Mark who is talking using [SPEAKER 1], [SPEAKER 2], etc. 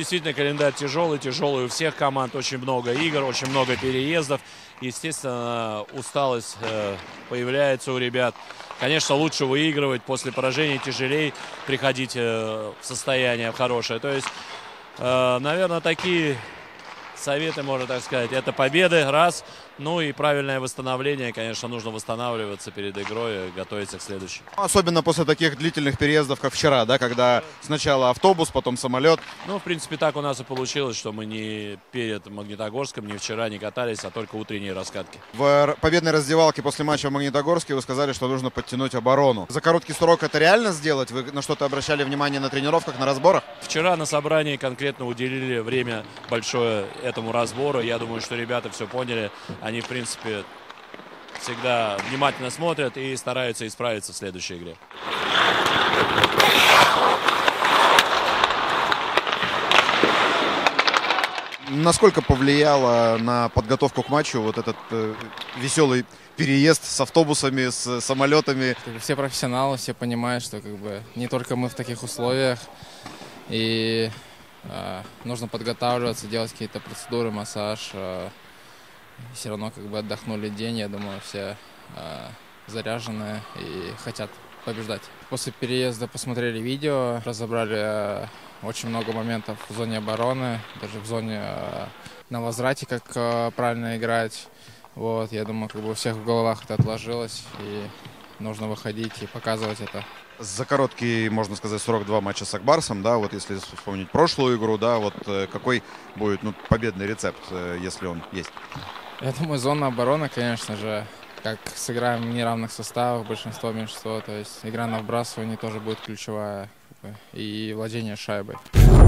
[SPEAKER 1] действительно календарь тяжелый у всех команд, очень много игр, очень много переездов. Естественно, усталость появляется у ребят. Конечно, лучше выигрывать, после поражения тяжелее приходить в состояние хорошее. То есть, наверное, такие советы, можно так сказать, это победы, раз. Ну и правильное восстановление, конечно, нужно восстанавливаться перед игрой, готовиться к следующей.
[SPEAKER 2] Особенно после таких длительных переездов, как вчера, да, когда сначала автобус, потом самолет.
[SPEAKER 1] Ну, в принципе, так у нас и получилось, что мы не перед Магнитогорском, ни вчера не катались, а только утренние раскатки.
[SPEAKER 2] В победной раздевалке после матча в Магнитогорске вы сказали, что нужно подтянуть оборону. За короткий срок это реально сделать? Вы на что-то обращали внимание на тренировках, на разборах?
[SPEAKER 1] Вчера на собрании конкретно уделили время большое этому разбору. Я думаю, что ребята все поняли. Они, в принципе, всегда внимательно смотрят и стараются исправиться в следующей игре.
[SPEAKER 2] Насколько повлияло на подготовку к матчу вот этот веселый переезд с автобусами, с самолетами?
[SPEAKER 3] Все профессионалы, все понимают, что не только мы в таких условиях. И нужно подготавливаться, делать какие-то процедуры, массаж. Все равно отдохнули день, я думаю, все заряженные и хотят побеждать. После переезда посмотрели видео, разобрали очень много моментов в зоне обороны, даже в зоне на возврате, как правильно играть. Вот, я думаю, у всех в головах это отложилось, и нужно выходить и показывать это.
[SPEAKER 2] За короткий, можно сказать, срок 2 матча с Акбарсом, да, вот если вспомнить прошлую игру, да, вот какой будет победный рецепт, если он есть?
[SPEAKER 3] Я думаю, зона обороны, конечно же, как сыграем в неравных составах, большинство, меньшинство, то есть игра на вбрасывание тоже будет ключевая, и владение шайбой.